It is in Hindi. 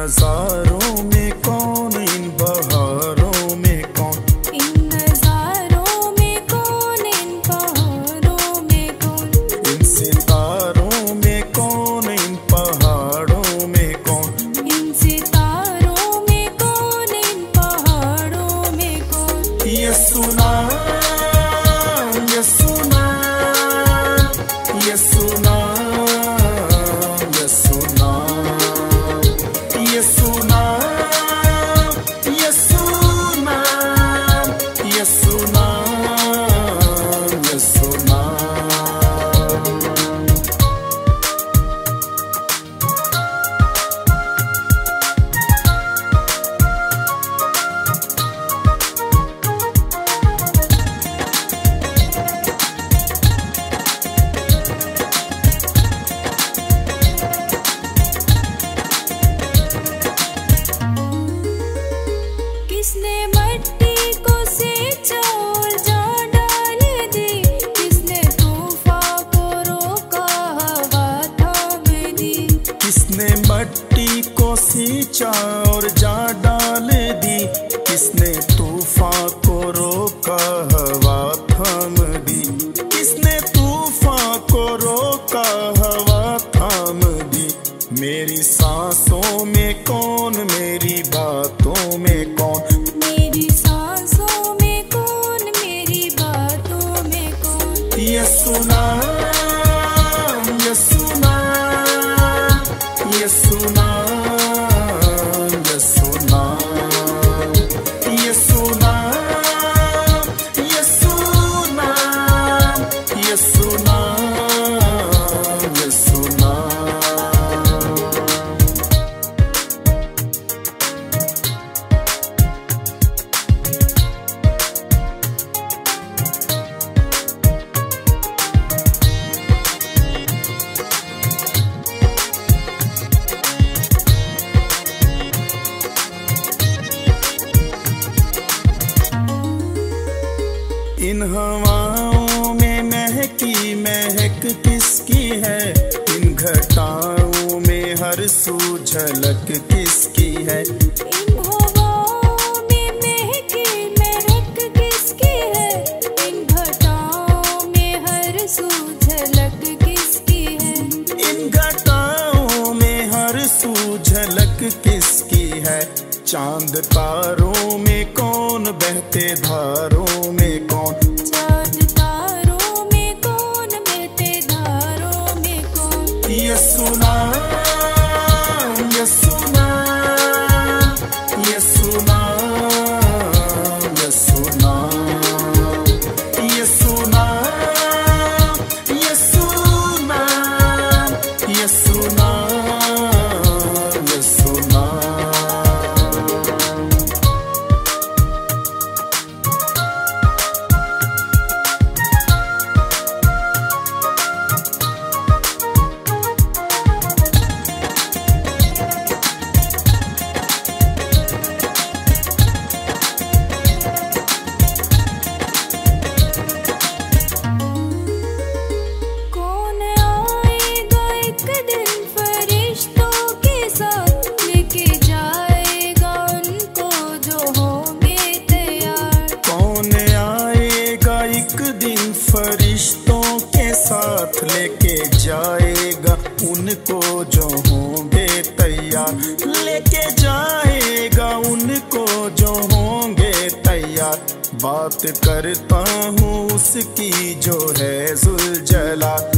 नज़ारों में कौन, इन बहारों में कौन, इन नज़ारों में कौन, इन बहारों में कौन, इन सितारों में कौन, इन पहाड़ों में कौन, इन सितारों में कौन, इन पहाड़ों में कौन। ये सुना, ये सुना, ये सुना, ये सुना, ये सुना, ये सुना, ये सुना, ये सुना। किसने मट्टी को सींचा और जान डाल दी, किसने तूफान को रोका हवा थाम दी, किसने मट्टी को सींचा और जा डाल दी, किसने तूफान को रोका हवा थाम दी, किसने तूफान को रोका हवा थाम दी। मेरी सांसों में कौन, मेरी बातों में कौन, मेरी सांसों में कौन, मेरी बातों में कौन। ये सुना, ये सुना, ये सुना, ये सुना, ये सुना, ये सुना, ये सुना, ये सुना। इन हवाओं में महकी महक किसकी है, इन घटाओं में हर सू झलक किसकी है, इन हवाओं में महकी महक किसकी है, इन घटाओं में हर सू झलक किसकी है, इन घटाओं में हर सू झलक किसकी है। चांद तारों में कौन, बहते धारों में कौन, चांद तारों में कौन, बहते धारों में कौन। ये सुना, ये सुना, ये सुना, ये सुना, ये सुना, ये सुना, ये सुना, ये सुना। कौन आएगा एक दिन फरिश्तों के साथ, लेके जाएगा उनको जो होंगे तैयार। कौन आएगा एक दिन फरिश्तों के साथ, लेके जाएगा उनको जो होंगे तैयार, लेके जाएगा उनको जो होंगे तैयार। बात करता हूँ उसकी जो है जुलजला,